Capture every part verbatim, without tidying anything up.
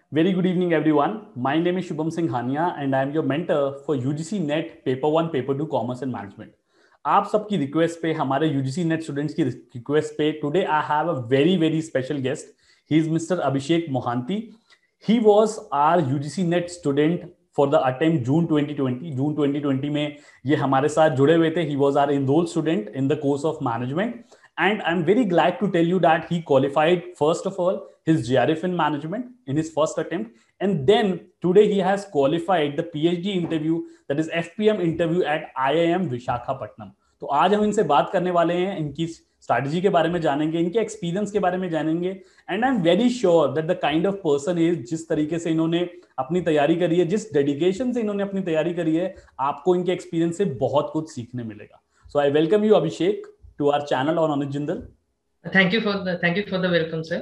Very good evening, everyone. My name is Shubham Singhania, and I am your mentor for U G C Net Paper One, Paper Two, Commerce and Management. आप सबकी request पे, हमारे U G C Net students की request पे, today I have a very very special guest. He is mister Abhishek Mohanty. He was our U G C Net student for the attempt June twenty twenty. June twenty twenty में ये हमारे साथ जुड़े हुए थे. He was our enrol student in the course of management. And I'm very glad to tell you that he qualified, first of all, his G R F in management in his first attempt. And then today he has qualified the PhD interview, that is F P M interview at I I M Visakhapatnam. तो आज हम इनसे बात करने वाले हैं, इनकी strategy के बारे में जानेंगे, इनके एक्सपीरियंस के बारे में जानेंगे. And I am very sure that the kind of person is, जिस तरीके से इन्होंने अपनी तैयारी करी है, जिस डेडिकेशन से इन्होंने अपनी तैयारी करी है, आपको इनके एक्सपीरियंस से बहुत कुछ सीखने मिलेगा. So I welcome you Abhishek to our channel on Anuj Jindal. Thank you for the thank you for the welcome, sir.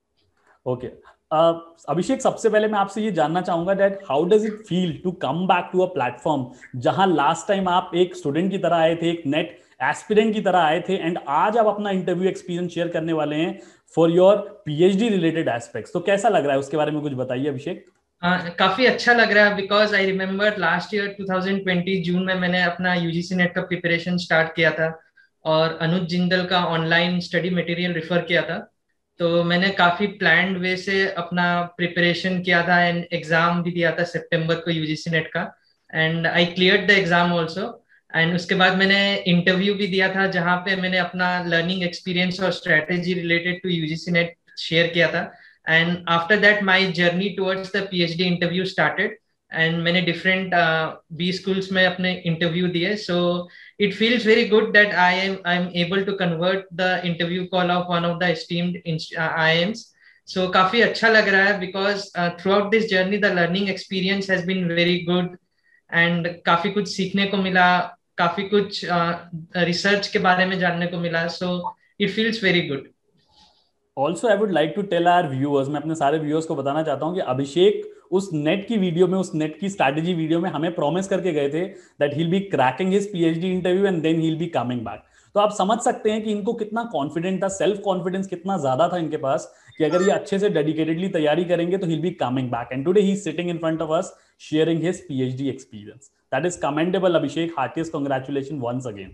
Okay. Uh, Abhishek, सबसे पहले मैं आपसे ये जानना चाहूंगा that how does it feel to come back to a platform जहां last time आप एक स्टूडेंट की तरह आए थे, एक नेट एस्पिरेंट की तरह आए थे, एंड आज आप अपना इंटरव्यू एक्सपीरियंस शेयर करने वाले हैं for your PhD related aspects. तो कैसा लग रहा है, उसके बारे में कुछ बताइए अभिषेक. uh, काफी अच्छा लग रहा है because I remember last year twenty twenty June में मैंने अपना यूजीसी नेट का प्रिपरेशन स्टार्ट किया था और अनुज जिंदल का ऑनलाइन स्टडी मटेरियल रिफर किया था. तो मैंने काफी प्लान्ड वे से अपना प्रिपरेशन किया था एंड एग्जाम भी दिया था सितंबर को यूजीसी नेट का, and I cleared the exam also. And उसके बाद मैंने इंटरव्यू भी दिया था जहां पे मैंने अपना लर्निंग एक्सपीरियंस और strategy related to UGC NET share किया था. And after that my journey towards the PhD interview started and मैंने डिफरेंट बी स्कूल्स में अपने इंटरव्यू दिए. सो it feels very good that I am I am able to convert the interview call of one of the esteemed uh, I I Ms. So काफी अच्छा लग रहा है because uh, throughout this journey the learning experience has been very good and काफी कुछ सीखने को मिला, काफी कुछ रिसर्च uh, के बारे में जानने को मिला. So it feels very good. Also I would like to tell our viewers, मैं अपने सारे व्यूअर्स को बताना चाहता हूं कि अभिषेक उस नेट की वीडियो में, उस नेट की स्ट्रैटेजी वीडियो में हमें प्रॉमिस करके गए थे that he will be cracking his PhD interview and then he will be coming back. तो आप समझ सकते हैं कि इनको कितना कॉन्फिडेंट था, सेल्फ कॉन्फिडेंस कितना ज्यादा था इनके पास कि अगर ये अच्छे से डेडिकेटेडली तैयारी करेंगे तो he will be coming back. And today he is sitting in front of us sharing his PhD experience. That is commendable Abhishek. Heartiest congratulation once again.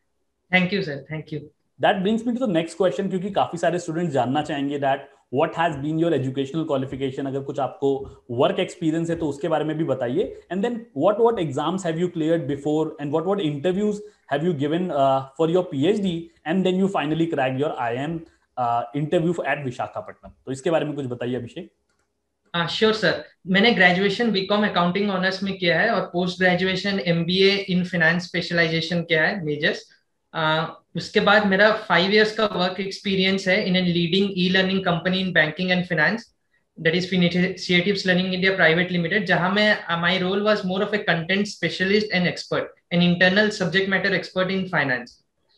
Thank you sir, thank you. That brings me to the next question, क्योंकि काफी सारे students जानना चाहेंगे that what has been your educational qualification. अगर कुछ आपको work experience है तो उसके बारे में भी बताइए. And then what what exams have you cleared before and what what interviews have you given uh, for your PhD and then you finally cracked your I I M uh, interview at Visakhapatnam. तो इसके बारे में कुछ बताइए Abhishek. Sure sir. मैंने graduation BCom accounting honours में किया है और post graduation MBA in finance specialisation किया है मेजर्स. Uh, उसके बाद मेरा फाइव इयर्स का वर्क एक्सपीरियंस है in an leading e learning company in banking and finance, that is Finitiatives learning India private limited, जहां मैं my role was more of a content specialist and expert, an internal subject matter expert in finance.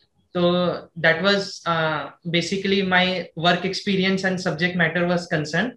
तो that was basically my work experience and subject matter was concern.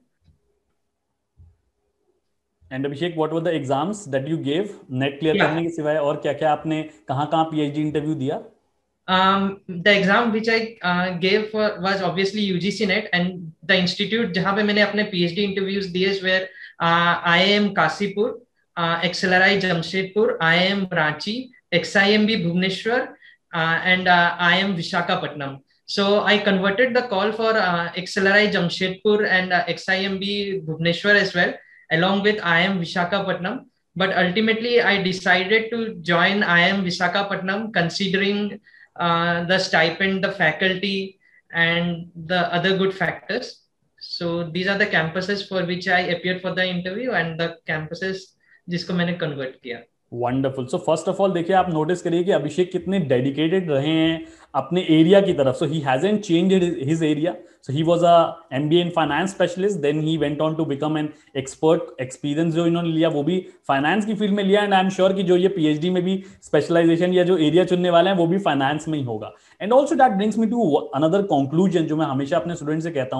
एंड Abhishek, what were the exams that you gave NET clear करने के सिवाय, और क्या क्या आपने कहां-कहां पीएचडी इंटरव्यू दिया? Um, the exam which I uh, gave for was obviously U G C Net, and the institute जहाँ पे मैंने अपने PhD interviews दिए were uh, I I M Kasipur, uh, X L R I Jamshedpur, I I M Ranchi, X I M B Bhubaneswar, uh, and uh, I I M Visakhapatnam. So I converted the call for uh, X L R I Jamshedpur and uh, X I M B Bhubaneswar as well, along with I I M Visakhapatnam. But ultimately, I decided to join I I M Visakhapatnam considering Uh, the stipend, the faculty, and the other good factors. So these are the campuses for which I appeared for the interview and the campuses जिसको मैंने convert किया. Wonderful. So first of all देखिए, आप notice करिए कि अभिषेक कितने dedicated रहे हैं अपने एरिया की तरफ. So he hasn't changed his area. So he was a MBA in finance specialist, then he went on to become an expert. Experience जो इन्होंने लिया वो भी फाइनेंस की फील्ड में लिया, एंड आई एम श्योर कि जो ये पीएचडी में भी स्पेशलाइजेशन या जो एरिया चुनने वाले हैं वो भी फाइनेंस में ही होगा. And also that brings me to another conclusion जो मैं हमेशा अपने स्टूडेंट से कहता हूँ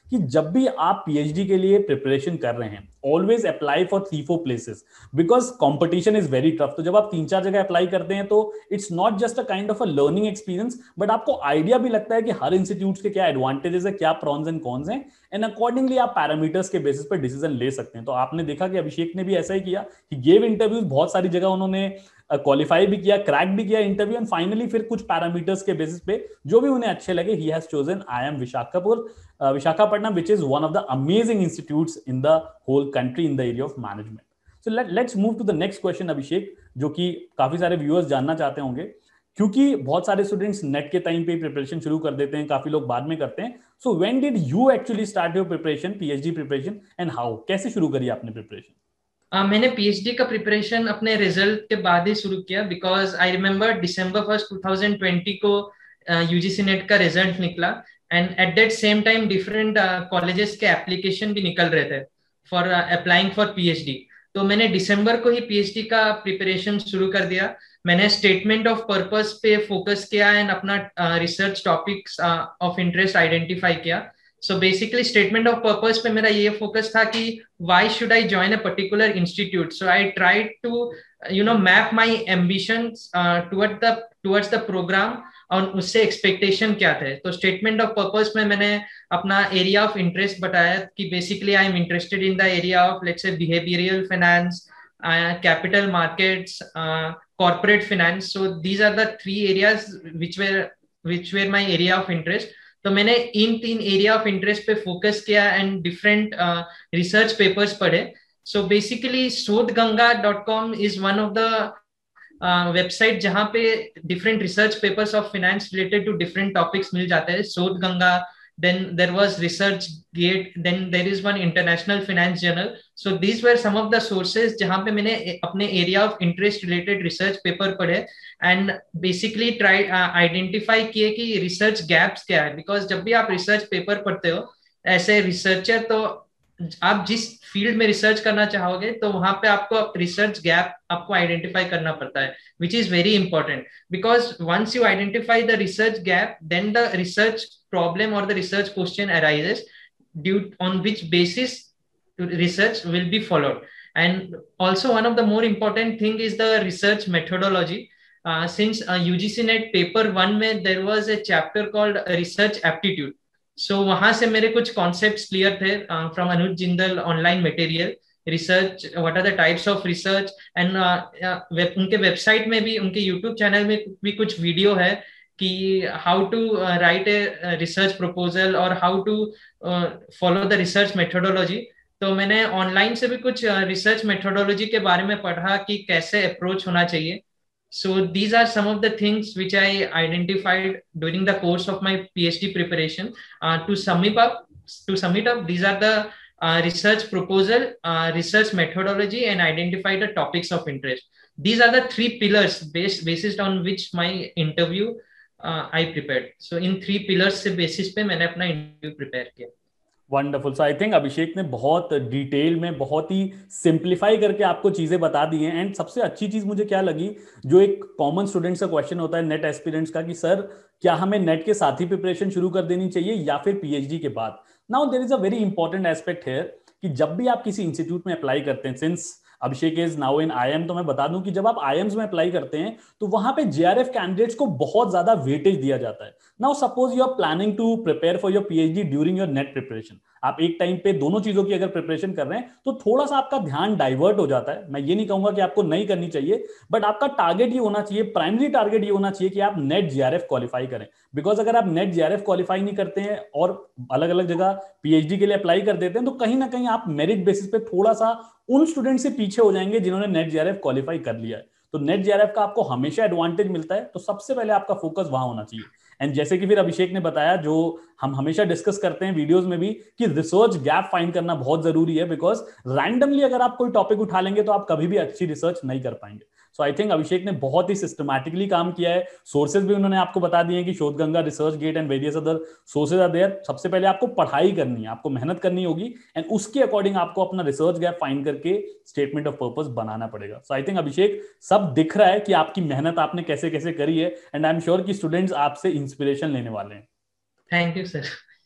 कि जब भी आप पीएचडी के लिए प्रिपरेशन कर रहे हैं, always apply for three four places, because competition is very tough. तो जब आप तीन चार जगह अप्लाई करते हैं तो it's not just a kind of a learning experience, but आपको आइडिया भी लगता है कि हर इंस्टीट्यूट के क्या एडवांटेजेस है, क्या प्रॉन्स एंड कॉन्स हैं, एंड अकॉर्डिंगली आप पैरामीटर्स के बेसिस पर डिसीजन ले सकते हैं। तो आपने देखा कि अभिषेक ने भी ऐसा ही किया, ही गेव इंटरव्यूज, बहुत सारी जगह उन्होंने क्वालिफाई uh, भी किया, क्रैक भी किया इंटरव्यू, एंड फाइनली फिर कुछ पैरामीटर्स के बेसिस पे जो भी उन्हें अच्छे लगे, he has chosen I M Visakhapur uh, Visakhapatnam, which is one of the amazing institutes in the whole country in the area of management. So let, let's move to the next question, Abhishek, जो कि काफी सारे viewers जानना चाहते होंगे, क्योंकि बहुत सारे स्टूडेंट्स नेट के टाइम पे प्रिपरेशन शुरू कर देते हैं, काफी लोग बाद में करते हैं. So when did you actually start your preparation, PhD preparation, and how, कैसे शुरू करी आपने प्रिपरेशन? Uh, मैंने पीएचडी का प्रिपरेशन अपने रिजल्ट के बाद ही शुरू किया, बिकॉज आई रिमेम्बर दिसंबर फर्स्ट टू थाउजेंड ट्वेंटी को यूजीसी uh, नेट का रिजल्ट निकला, and at that same time different colleges के एप्लीकेशन भी निकल रहे थे फॉर अप्लाइंग फॉर पीएचडी. तो मैंने दिसंबर को ही पीएचडी का प्रिपरेशन शुरू कर दिया. मैंने स्टेटमेंट ऑफ पर्पस पे फोकस किया एंड अपना research topics of interest identify किया. So basically statement of purpose पे मेरा ये फोकस था कि why should I join a particular institute. So I tried to you know map my ambitions toward the towards the programme, और उससे expectation क्या थे. तो स्टेटमेंट ऑफ पर्पस में मैंने अपना एरिया ऑफ इंटरेस्ट बताया कि basically I am interested in the area of let's say behavioural finance, capital markets, corporate finance. So these are the three areas which were which were my area of interest. तो मैंने इन तीन area of interest पे focus किया and different research papers पढ़े. So basically Shodhganga dot com is one of the website जहाँ पे different research papers of finance related to different topics मिल जाते हैं. Shodhganga, then there was ResearchGate, then there is one International Finance Journal. So these were some of the sources जहाँ पे मैंने अपने area of interest related research paper पढ़े and basically try uh, identify किए कि research gaps क्या है. Because जब भी आप research paper पढ़ते हो ऐसे researcher, तो आप जिस फील्ड में रिसर्च करना चाहोगे तो वहां पे आपको रिसर्च गैप आपको आइडेंटिफाई करना पड़ता है, which is very important. Because once you identify the research gap, then the research problem और the research question arises, due on which basis research will be followed. And also one of the more important thing is the research methodology. Uh, since uh, U G C Net paper one में there was a chapter called research aptitude. So वहां से मेरे कुछ concepts clear थे uh, from Anuj Jindal online material research, what are the types of research, and uh, uh, web, उनके website में भी, उनके YouTube channel में भी कुछ video है कि how to uh, write a research proposal or how to uh, follow the research methodology. तो मैंने ऑनलाइन से भी कुछ रिसर्च मेथोडोलॉजी के बारे में पढ़ा कि कैसे अप्रोच होना चाहिए. So these are some of the things which I identified during the course of my PhD preparation. To sum it up to sum it up these are the research proposal, research methodology and identify the topics of interest. These are the three pillars based on which my interview I prepared. So in three pillars से basis पे मैंने अपना interview prepare किया. Wonderful. So I think Abhishek ने बहुत detail में, बहुत ही simplify करके आपको चीजें बता दी हैं. एंड सबसे अच्छी चीज मुझे क्या लगी, जो एक कॉमन स्टूडेंट्स का क्वेश्चन होता है नेट एस्पिरेंट्स का, कि सर क्या हमें नेट के साथ ही प्रिपरेशन शुरू कर देनी चाहिए या फिर पीएचडी के बाद. Now there is a very important aspect here कि जब भी आप किसी इंस्टीट्यूट में अप्लाई करते हैं, since Abhishek is now in I M, तो मैं बता दूं कि जब आप आई एम्स में अप्लाई करते हैं तो वहां पे जेआरएफ कैंडिडेट्स को बहुत ज्यादा वेटेज दिया जाता है. Now suppose you are planning to prepare for your PhD during your NET preparation, आप एक टाइम पे दोनों चीजों की अगर प्रिपरेशन कर रहे हैं तो थोड़ा सा आपका ध्यान डाइवर्ट हो जाता है. मैं ये नहीं कहूंगा कि आपको नहीं करनी चाहिए, बट आपका टारगेट ये होना चाहिए, प्राइमरी टारगेट ये होना चाहिए कि आप नेट जेआरएफ क्वालिफाई करें. बिकॉज अगर आप नेट जेआरएफ क्वालिफाई नहीं करते हैं और अलग अलग जगह पीएचडी के लिए अप्लाई कर देते हैं, तो कहीं ना कहीं आप मेरिट बेसिस पे थोड़ा सा उन स्टूडेंट से पीछे हो जाएंगे जिन्होंने नेट जेआरएफ क्वालिफाई कर लिया है. तो नेट जेआरएफ का आपको हमेशा एडवांटेज मिलता है, तो सबसे पहले आपका फोकस वहां होना चाहिए. एंड जैसे कि फिर अभिषेक ने बताया, जो हम हमेशा डिस्कस करते हैं वीडियोस में भी, कि रिसर्च गैप फाइंड करना बहुत जरूरी है. बिकॉज रैंडमली अगर आप कोई टॉपिक उठा लेंगे तो आप कभी भी अच्छी रिसर्च नहीं कर पाएंगे. सो आई थिंक अभिषेक ने बहुत ही सिस्टमैटिकली काम किया है. सोर्सेज भी उन्होंने आपको बता दिए हैं कि Shodhganga, ResearchGate and various other sources are there. सबसे पहले आपको पढ़ाई करनी है, आपको मेहनत करनी होगी, एंड उसके अकॉर्डिंग आपको अपना रिसर्च गैप फाइंड करके स्टेटमेंट ऑफ पर्पस बनाना पड़ेगा. सो आई थिंक अभिषेक, सब दिख रहा है कि आपकी मेहनत आपने कैसे कैसे करी है, एंड आई एम श्योर कि स्टूडेंट्स आपसे इंस्पिरेशन लेने वाले हैं. Thank you sir.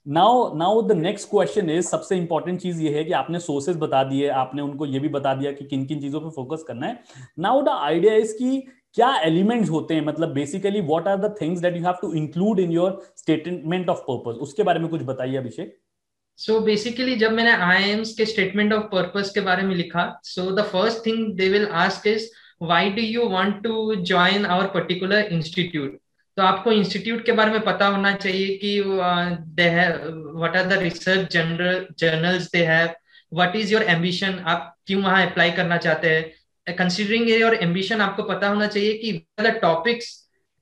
Now now the next question is, सबसे इंपॉर्टेंट चीज ये है कि आपने सोर्सेज बता दिए, आपने उनको ये भी बता दिया कि किन किन चीजों पे फोकस करना है. नाउ द आइडिया इज कि क्या एलिमेंट्स होते हैं, मतलब basically what are the things that you have to include in your statement of purpose, उसके बारे में कुछ बताइए अभिषेक. सो बेसिकली जब मैंने आई आई एम्स के स्टेटमेंट ऑफ पर्पस के बारे में लिखा, so the first thing they will ask is why do you want to join our particular institute. तो आपको इंस्टीट्यूट के बारे में पता होना चाहिए कि they have what are the research general journals they have, what is your ambition, आप क्यों वहां अप्लाई करना चाहते हैं. कंसिडरिंग योर एम्बिशन, आपको पता होना चाहिए कि द टॉपिक्स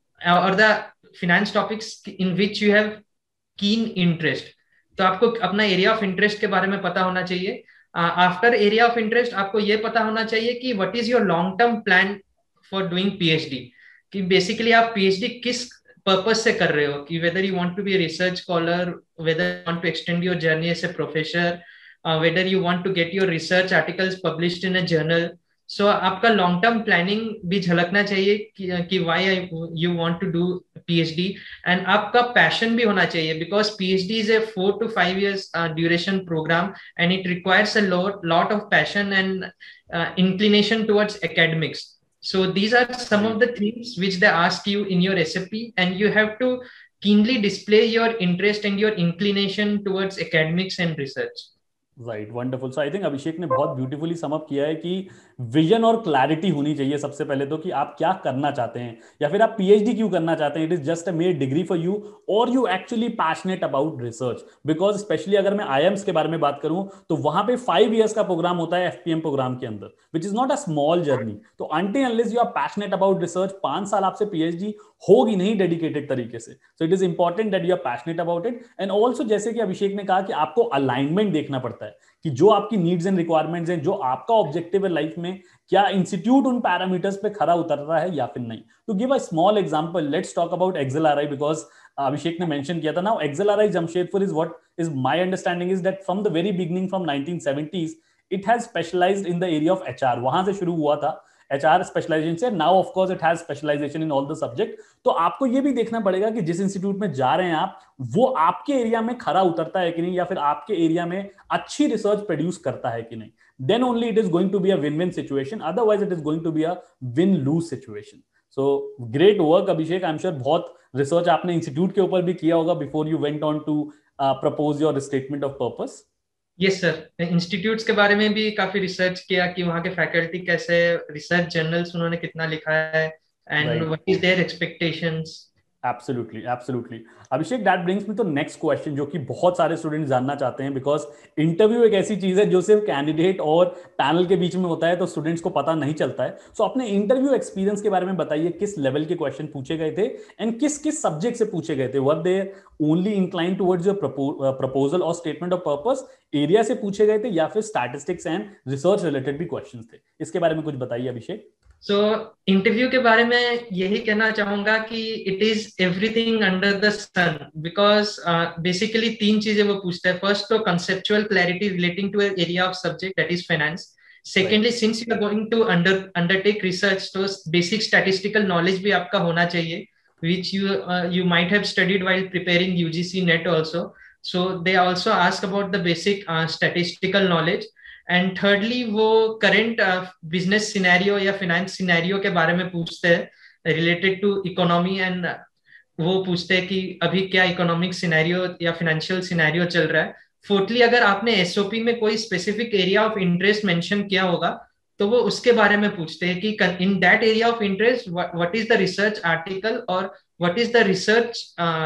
और the finance topics in which you have keen interest. तो आपको अपना एरिया ऑफ इंटरेस्ट के बारे में पता होना चाहिए. आफ्टर एरिया ऑफ इंटरेस्ट आपको ये पता होना चाहिए कि what is your long term plan for doing PhD, कि बेसिकली आप पीएचडी किस पर्पज से कर रहे हो, कि whether you want to be a research scholar, whether you want to extend your journey as a professor, whether you want to get your research articles published in a journal. So आपका long term planning भी झलकना चाहिए कि, कि why you want to do PhD. And आपका passion भी होना चाहिए, because PhD is a four to five years duration program and it requires a lot lot of passion and inclination towards academics. So these are some of the things which they ask you in your S A P, and you have to keenly display your interest and your inclination towards academics and research. Right, wonderful. So I think Abhishek ने बहुत beautifully sum up किया है कि vision और clarity होनी चाहिए सबसे पहले तो, कि आप क्या करना चाहते हैं या फिर आप पीएचडी क्यों करना चाहते हैं. It is just a mere degree for you और you actually passionate about research. Because specially अगर मैं आईएम्स के बारे में बात करूं तो वहां पे फाइव ईयर्स का प्रोग्राम होता है एफपीएम प्रोग्राम के अंदर, which is not a small journey. तो until unless you are passionate about research, पांच साल आपसे पीएचडी होगी नहीं डेडिकेटेड तरीके से. So it is important that you are passionate about it. And also जैसे कि अभिषेक ने कहा कि आपको अलाइनमेंट देखना पड़ता है कि जो आपकी नीड्स एंड रिक्वायरमेंट्स हैं, जो आपका ऑब्जेक्टिव है लाइफ में, क्या इंस्टीट्यूट उन पैरामीटर्स पे खरा उतर रहा है या फिर नहीं. तो give a small example, let's talk about XLRI, because Abhishek ने मेंशन किया था. Now XLRI Jamshedpur is what is my understanding is that from the very beginning from nineteen seventies it has specialized in the area of HR. वहां से शुरू हुआ था HR specialization से. Now of course it has specialization in all the subject. तो आपको ये भी देखना पड़ेगा कि जिस इंस्टीट्यूट में जा रहे हैं आप, वो आपके एरिया में खरा उतरता है कि नहीं, या फिर आपके एरिया में अच्छी रिसर्च प्रोड्यूस करता है कि नहीं. Then only it is going to be a win win situation, otherwise it is going to be a win lose situation. So great work Abhishek. I am sure बहुत रिसर्च आपने institute के ऊपर भी किया होगा before you went on to propose your statement of purpose. Yes sir, institutes के बारे में भी काफी रिसर्च किया कि वहाँ के फैकल्टी कैसे, रिसर्च जर्नल्स उन्होंने कितना लिखा है, and what is their expectations. Absolutely absolutely. Abhishek, that brings me to next question जो कि बहुत सारे स्टूडेंट्स जानना चाहते हैं, बिकॉज इंटरव्यू एक ऐसी चीज है जो सिर्फ कैंडिडेट और पैनल के बीच में होता है, तो स्टूडेंट्स को पता नहीं चलता है. सो so, अपने इंटरव्यू एक्सपीरियंस के बारे में बताइए, किस लेवल के क्वेश्चन पूछे गए थे एंड किस किस सब्जेक्ट से पूछे गए थे. Were they only incline towards your proposal और स्टेटमेंट ऑफ पर्पस, एरिया से पूछे गए थे, या फिर स्टैटिस्टिक्स एंड रिसर्च रिलेटेड भी क्वेश्चन थे. इसके बारे में कुछ बताइए अभिषेक. सो so, इंटरव्यू के बारे में यही कहना चाहूंगा कि it is everything under the sun, because basically तीन चीजें वो पूछते हैं. फर्स्ट तो conceptual clarity relating to area of subject, that is finance. Secondly, since you are going to under undertake research, तो बेसिक स्टैटिस्टिकल नॉलेज भी आपका होना चाहिए, which you uh, you might have studied while preparing U G C Net also. So they also ask about the basic uh, statistical knowledge. And thirdly वो current business scenario या finance scenario के बारे में पूछते हैं related to economy, and वो पूछते हैं कि अभी क्या इकोनॉमिक सिनेरियो या फाइनेंशियल सिनेरियो चल रहा है. फोर्थली, अगर आपने एसओपी में कोई specific area of interest mention किया होगा तो वो उसके बारे में पूछते हैं कि in that area of interest what is the research article और what is the research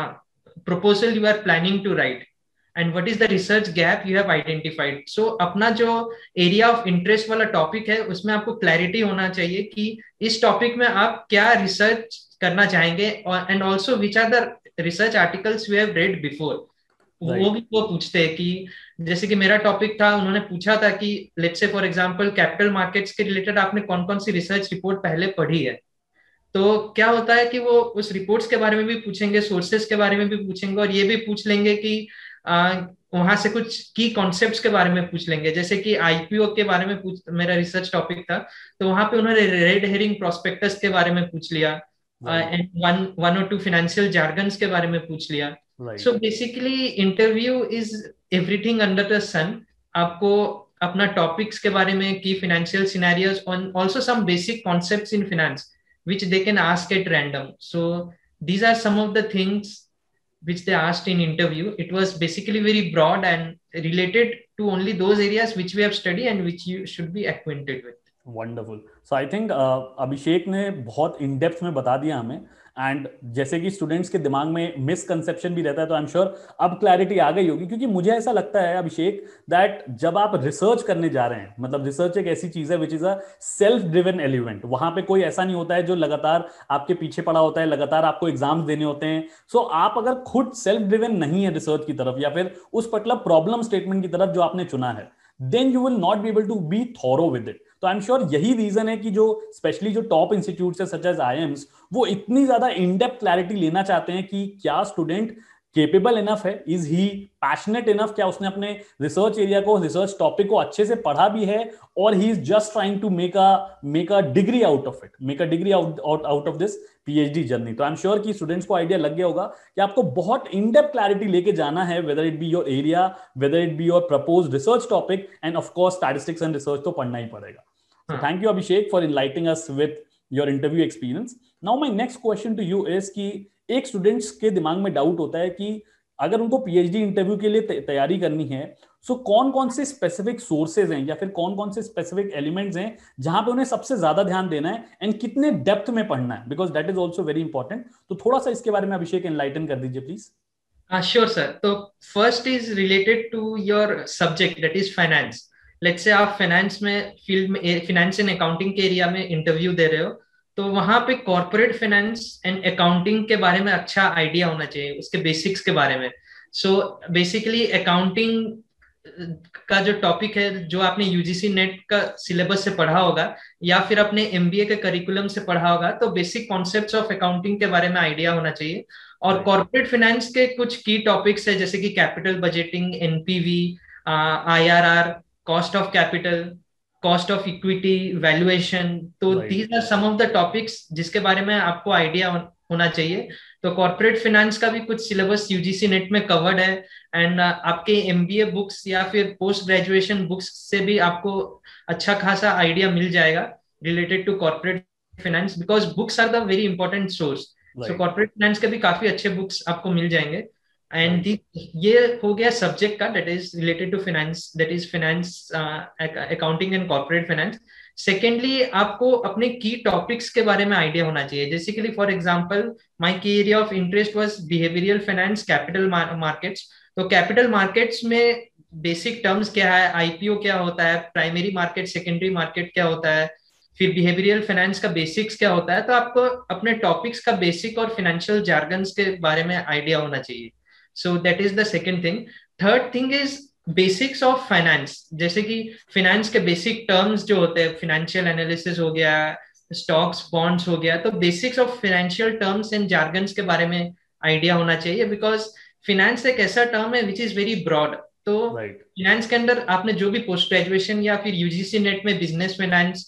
proposal you are planning to right, and what is the research gap you have identified. So अपना जो area of interest वाला topic है उसमें आपको clarity होना चाहिए कि इस topic में आप क्या research करना चाहेंगे, and also which are the research articles you have read before. right. वो भी वो पूछते हैं कि जैसे कि मेरा टॉपिक था, उन्होंने पूछा था कि let's say for example capital markets के रिलेटेड आपने कौन कौन सी रिसर्च रिपोर्ट पहले पढ़ी है. तो क्या होता है कि वो उस रिपोर्ट्स के बारे में भी पूछेंगे, सोर्सेस के बारे में भी पूछेंगे, और ये भी पूछ लेंगे कि Uh, वहां से कुछ की कॉन्सेप्ट्स के बारे में पूछ लेंगे. जैसे कि आईपीओ के बारे में पूछ, मेरा रिसर्च टॉपिक था, तो वहां पे उन्होंने रेड हेरिंग प्रोस्पेक्टस के बारे में पूछ लिया, एंड वन वन और टू फाइनेंशियल जार्गन्स के बारे में पूछ लिया. Right. So basically interview is everything under the sun. आपको अपना टॉपिक्स के बारे में, की financial scenarios on also some basic concepts in finance which they can ask at random. So these are some of the things which they asked in interview. It was basically very broad and related to only those areas which we have studied and which you should be acquainted with. Wonderful. So I think Abhishek ने बहुत in depth में बता दिया हमें. And जैसे कि students के दिमाग में मिसकंसेप्शन भी रहता है, तो आई एम श्योर अब क्लैरिटी आ गई होगी. क्योंकि मुझे ऐसा लगता है अभिषेक दैट जब आप रिसर्च करने जा रहे हैं, मतलब रिसर्च एक ऐसी चीज है which is a self driven element. वहां पे कोई ऐसा नहीं होता है जो लगातार आपके पीछे पड़ा होता है, लगातार आपको एग्जाम्स देने होते हैं. सो so, आप अगर खुद सेल्फ ड्रिवन नहीं है रिसर्च की तरफ, या फिर उस पर्टिकुलर प्रॉब्लम स्टेटमेंट की तरफ जो आपने चुना है, then you will not be able to be thorough with it. तो आई एम श्योर यही रीजन है कि जो स्पेशली जो टॉप इंस्टीट्यूट है सच एज आईएम्स, वो इतनी ज्यादा इन डेप्थ क्लैरिटी लेना चाहते हैं कि क्या स्टूडेंट केपेबल इनफ है, इज ही पैशनेट इनफ, क्या उसने अपने रिसर्च एरिया को, रिसर्च टॉपिक को अच्छे से पढ़ा भी है, और he is just trying to make a make a degree out of it, make a degree out out of this PhD journey. तो आई एम श्योर कि स्टूडेंट्स को आइडिया लग गया होगा कि आपको बहुत इन डेप्थ क्लैरिटी लेके जाना है, whether it be your area, whether it be your proposed research topic, and of course statistics and research तो पढ़ना ही पड़ेगा. So thank you Abhishek for enlightening us with your interview experience. Now my next question to you is कि एक students के दिमाग में doubt होता है कि अगर उनको पीएचडी इंटरव्यू के लिए तैयारी करनी है, सो कौन कौन से स्पेसिफिक सोर्सेज हैं या फिर कौन कौन से स्पेसिफिक एलिमेंट्स हैं जहां पे उन्हें सबसे ज्यादा ध्यान देना है, एंड कितने डेप्थ में पढ़ना है, because that is also very important. तो थोड़ा सा इसके बारे में अभिषेक एनलाइटन कर दीजिए प्लीज. Sure sir. तो first is related to your subject, that is finance. Let's say आप फाइनेंस में फील्ड में, फाइनेंस एंड अकाउंटिंग के एरिया में इंटरव्यू दे रहे हो, तो वहां पे कॉर्पोरेट फाइनेंस एंड अकाउंटिंग के बारे में अच्छा आइडिया होना चाहिए, उसके बेसिक्स के बारे में. सो बेसिकली अकाउंटिंग का जो टॉपिक है, जो आपने यूजीसी नेट का सिलेबस से पढ़ा होगा या फिर अपने एमबीए के करिकुलम से पढ़ा होगा, तो बेसिक कॉन्सेप्ट्स ऑफ अकाउंटिंग के बारे में आइडिया होना चाहिए. और कॉर्पोरेट फाइनेंस के कुछ की टॉपिक्स है, जैसे कि capital budgeting, NPV, IRR, cost of capital, cost of equity, valuation. तो these are some of the topics जिसके बारे में आपको आइडिया होना चाहिए. तो कॉर्पोरेट फाइनेंस का भी कुछ सिलेबस यूजीसी नेट में कवर्ड है, एंड uh, आपके एमबीए बुक्स या फिर पोस्ट ग्रेजुएशन बुक्स से भी आपको अच्छा खासा आइडिया मिल जाएगा related to corporate finance, because books are the very important source. So corporate finance के भी काफी अच्छे बुक्स आपको मिल जाएंगे. एंड ये हो गया सब्जेक्ट का, that is related to finance, that is finance, accounting and corporate finance. Secondly, आपको अपने की टॉपिक्स के बारे में आइडिया होना चाहिए. Basically for example, my key area of interest was behavioural finance, capital markets. तो कैपिटल मार्केट्स में बेसिक टर्म्स क्या है, आईपीओ क्या होता है, प्राइमरी मार्केट, सेकेंडरी मार्केट क्या होता है, फिर बिहेवियरल फाइनेंस का बेसिक्स क्या होता है. तो आपको अपने टॉपिक्स का बेसिक और फाइनेंशियल जार्गन्स के बारे में आइडिया होना चाहिए. So that is the second thing. Third thing is basics of finance, जैसे कि फाइनेंस के बेसिक टर्म्स जो होते हैं, फाइनेंशियल एनालिसिस हो गया, स्टॉक्स, बॉन्ड्स हो गया. तो basics of financial terms and jargons के बारे में आइडिया होना चाहिए, बिकॉज फाइनेंस एक ऐसा टर्म है विच इज वेरी ब्रॉड. तो फाइनेंस के अंदर आपने जो भी पोस्ट ग्रेजुएशन या फिर यूजीसी नेट में बिजनेस फाइनेंस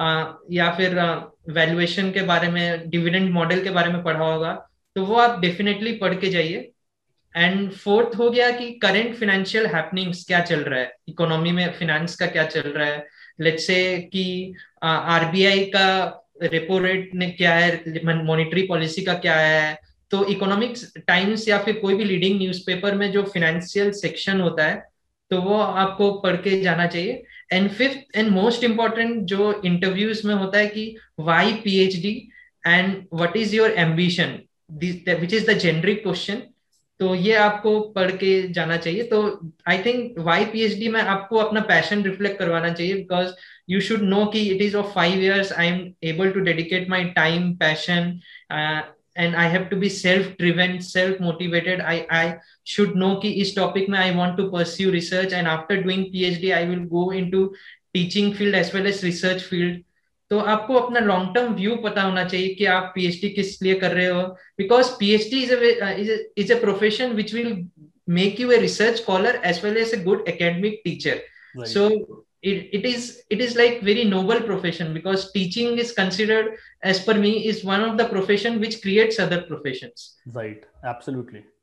या फिर वैल्यूएशन के बारे में, डिविडेंड मॉडल के बारे में पढ़ा होगा, तो वो आप डेफिनेटली पढ़ के जाइए. एंड फोर्थ हो गया कि करंट फाइनेंशियल हैपनिंग्स क्या चल रहा है, इकोनॉमी में फाइनेंस का क्या चल रहा है. लेट्स से कि आरबीआई का रेपो रेट ने क्या है, मॉनेटरी पॉलिसी का क्या है. तो इकोनॉमिक्स टाइम्स या फिर कोई भी लीडिंग न्यूज़पेपर में जो फाइनेंशियल सेक्शन होता है, तो वो आपको पढ़ के जाना चाहिए. And fifth and most important जो इंटरव्यूज में होता है कि why PhD and what is your ambition, which is the generic question. तो ये आपको पढ़ के जाना चाहिए. तो आई थिंक वाई पीएचडी में आपको अपना पैशन रिफ्लेक्ट करवाना चाहिए, बिकॉज यू शुड नो कि it is of five years I am able to dedicate my time, passion, and I have to be self driven, self motivated. I I should know कि इस topic में I want to pursue research, and after doing PhD I will go into teaching field as well as research field. तो आपको अपना long term view पता होना चाहिए कि आप पीएचडी किस लिए कर रहे हो, because PhD is a is a profession which will make you a research scholar as well as a good academic teacher. So It, it is it is like very noble profession, because teaching is considered, as per me, is one of the profession which creates other professions. Right, absolutely.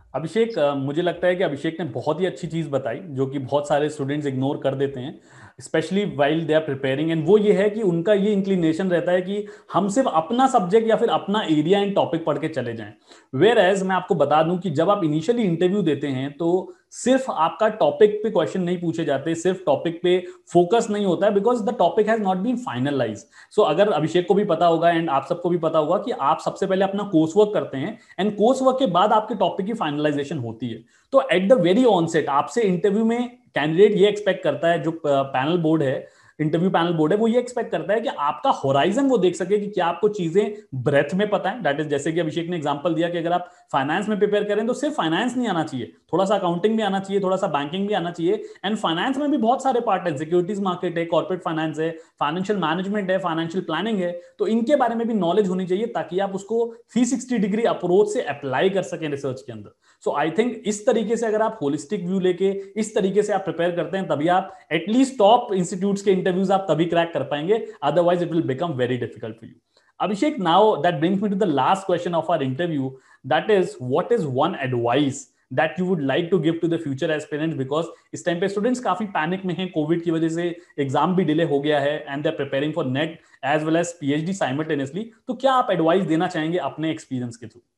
Abhishek, uh, मुझे लगता है कि अभिषेक ने बहुत ही अच्छी चीज बताई जो कि बहुत सारे स्टूडेंट्स इग्नोर कर देते हैं, specially while they are preparing. And वो ये है कि उनका ये इंक्लिनेशन रहता है कि हम सिर्फ अपना सब्जेक्ट या फिर अपना एरिया एंड टॉपिक पढ़ के चले जाएं। वेयर एज मैं आपको बता दूं कि जब आप इनिशियली इंटरव्यू देते हैं तो सिर्फ आपका टॉपिक पे क्वेश्चन नहीं पूछे जाते, सिर्फ टॉपिक पे फोकस नहीं होता है, because the topic has not been finalize. So अगर अभिषेक को भी पता होगा एंड आप सबको भी पता होगा कि आप सबसे पहले अपना कोर्स वर्क करते हैं एंड कोर्स वर्क के बाद आपके टॉपिक की फाइनलाइजेशन होती है। तो एट द वेरी ऑनसेट आपसे इंटरव्यू में कैंडिडेट ये एक्सपेक्ट करता है, जो पैनल बोर्ड है, इंटरव्यू पैनल बोर्ड है, वो ये एक्सपेक्ट करता है कि आपका होराइजन वो देख सके कि क्या आपको चीजें ब्रेथ में पता है। दैट इज, जैसे कि अभिषेक ने एग्जांपल दिया कि अगर आप फाइनेंस में प्रिपेयर करें तो सिर्फ फाइनेंस नहीं आना चाहिए, थोड़ा सा अकाउंटिंग भी आना चाहिए, थोड़ा सा बैंकिंग भी आना चाहिए। एंड फाइनेंस में भी बहुत सारे पार्ट है, सिक्योरिटीज मार्केट है, कॉर्पोरेट फाइनेंस है, फाइनेंशियल मैनेजमेंट है, फाइनेंशियल प्लानिंग है। तो इनके बारे में भी नॉलेज होनी चाहिए ताकि आप उसको थ्री सिक्सटी डिग्री अप्रोच से अप्लाई कर सकें रिसर्च के अंदर। सो आई थिंक इस तरीके से अगर आप होलिस्टिक व्यू लेके इस तरीके से आप प्रिपेयर करते हैं तभी आप एटलीस्ट टॉप इंस्टीट्यूट्स के इंटरव्यूज आप तभी क्रैक कर पाएंगे, otherwise it will become very difficult for you. Abhishek, now that brings me to the last question of our interview. That is, what is one advice that you would like to give to the future aspirants? Because इस time पे students काफी panic में हैं, Covid की वजह से exam भी delay हो गया है and they are preparing for NET as well as PhD simultaneously. तो क्या आप एडवाइस देना चाहेंगे अपने एक्सपीरियंस के through?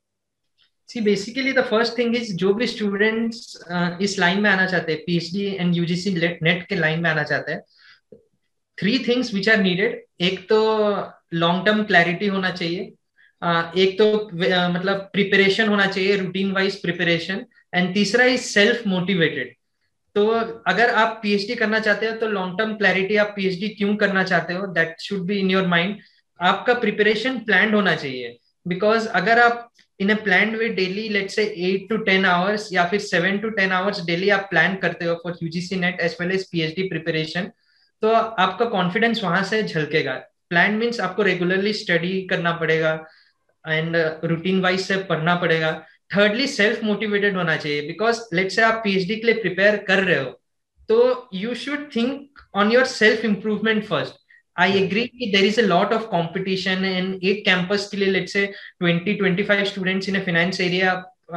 See basically the first thing is, जो भी स्टूडेंट्स इस लाइन में आना चाहते हैं, पीएचडी एंड यूजीसी नेट के लाइन में आना चाहते हैं, three things which are needed. एक तो लॉन्ग टर्म क्लैरिटी होना चाहिए, uh, एक तो uh, मतलब प्रिपरेशन होना चाहिए, रूटीन वाइज प्रिपरेशन, एंड तीसरा इज सेल्फ मोटिवेटेड। तो अगर आप पीएचडी करना चाहते हो तो लॉन्ग टर्म क्लैरिटी, आप पीएचडी क्यों करना चाहते हो, that should be in your mind. आपका प्रिपरेशन प्लान्ड होना चाहिए, बिकॉज अगर आप in a planned way daily, let's say eight to ten hours या फिर seven to ten hours daily आप प्लान करते हो for UGC NET as well as PhD preparation, तो आपका कॉन्फिडेंस वहां से झलकेगा। प्लान मीन्स आपको रेगुलरली स्टडी करना पड़ेगा एंड रूटीन वाइज से पढ़ना पड़ेगा। थर्डली सेल्फ मोटिवेटेड होना चाहिए, बिकॉज लेट्स से आप पीएचडी के लिए प्रिपेयर कर रहे हो तो you should think on your self improvement first. I agree कि there is a lot of competition and एक कैंपस के लिए let's say twenty twenty five students in finance area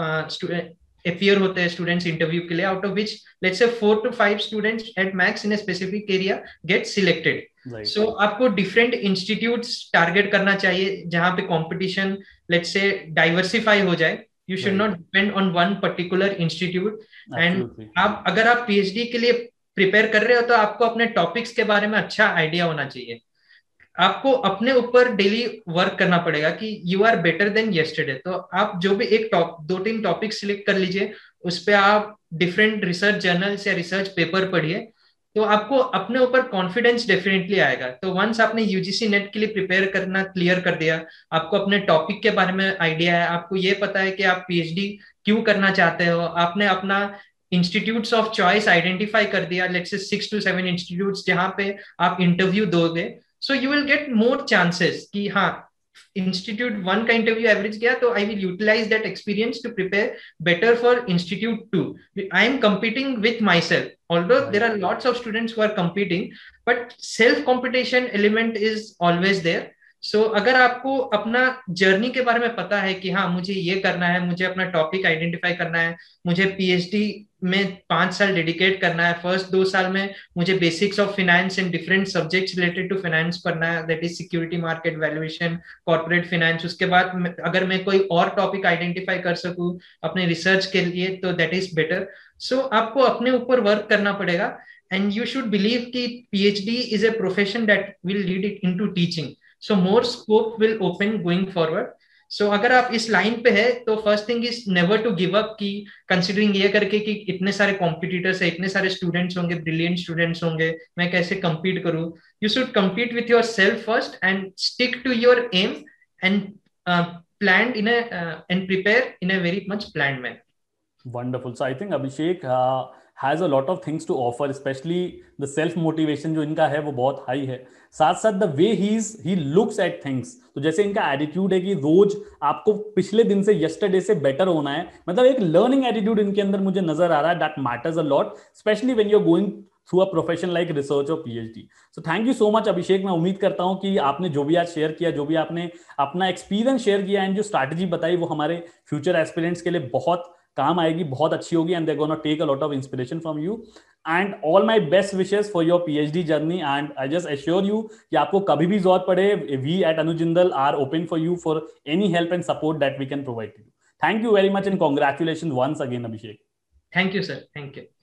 appear होते हैं स्टूडेंट्स इंटरव्यू के लिए, out of which let's say four to five students at max in a specific area get selected. Right. So आपको different institutes target करना चाहिए जहाँ पे competition let's say diversify हो जाए. You should right. not depend on one particular institute. Absolutely. And आप अगर आप पीएचडी के लिए प्रिपेयर कर रहे हो तो आपको अपने टॉपिक्स के बारे में अच्छा आइडिया होना चाहिए। आपको अपने ऊपर डेली वर्क करना पड़ेगा कि you are better than yesterday. तो आप जो भी एक टॉप दो तीन टॉपिक सिलेक्ट कर लीजिए, उस पर आप डिफरेंट रिसर्च जर्नल्स या रिसर्च पेपर पढ़िए, तो आपको अपने ऊपर कॉन्फिडेंस डेफिनेटली आएगा। तो वंस आपने यूजीसी नेट के लिए प्रिपेयर करना क्लियर कर दिया, आपको अपने टॉपिक के बारे में आइडिया है, आपको ये पता है कि आप पीएचडी क्यों करना चाहते हो, आपने अपना इंस्टीट्यूट्स ऑफ चॉइस आइडेंटिफाई कर दिया, let's say six to seven institutes जहां पे आप इंटरव्यू दोगे, so you will get more chances कि हाँ institute one का interview average गया तो I will utilize that experience to prepare better for institute two. I am competing with myself, although right. there are lots of students who are competing, but self competition element is always there. So अगर आपको अपना journey के बारे में पता है कि हाँ मुझे ये करना है, मुझे अपना टॉपिक आइडेंटिफाई करना है, मुझे पीएचडी में पांच साल डेडिकेट करना है, फर्स्ट दो साल में मुझे basics of finance and different subjects related to finance पढ़ना है, that is security market valuation, corporate finance. उसके बाद अगर मैं कोई और टॉपिक आइडेंटिफाई कर सकूं अपने रिसर्च के लिए तो दैट इज बेटर। सो आपको अपने ऊपर वर्क करना पड़ेगा एंड यू शुड बिलीव कि PhD is a profession that will lead it into teaching, so more scope will open going forward. So so, अगर आप इस लाइन पे है तो first thing is never to give up, की कंसीडरिंग ये करके कि इतने सारे कॉम्पिटिटर्स है, इतने सारे स्टूडेंट्स होंगे, ब्रिलियंट स्टूडेंट्स होंगे, मैं कैसे compete करूं। You should compete with yourself first and stick to your aim and uh, planned in a uh, and prepare in a very much planned manner. Wonderful. So I think Abhishek uh, has a lot of things to offer, especially the self motivation जो इनका है वो बहुत high है, साथ साथ the way he's he looks at things। तो जैसे इनका एटीट्यूड है कि रोज आपको पिछले दिन से यस्टरडे से बेटर होना है, मतलब एक लर्निंग एटीट्यूड इनके अंदर मुझे नजर आ रहा है, that matters a lot specially when you are going through a profession like research और PhD. So thank you so much Abhishek. मैं उम्मीद करता हूं कि आपने जो भी आज शेयर किया, जो भी आपने अपना एक्सपीरियंस शेयर किया एंड जो स्ट्रैटेजी बताई वो हमारे फ्यूचर एस्पिरेंट्स के लिए बहुत काम आएगी, बहुत अच्छी होगी, and they gonna take a lot of inspiration from you. And all my best wishes for your PhD journey, and I just assure you कि आपको कभी भी जरूरत पड़े, we at Anuj Jindal are open for you for any help and support that we can provide you. Thank you very much and congratulation once again, Abhishek. Thank you sir, thank you.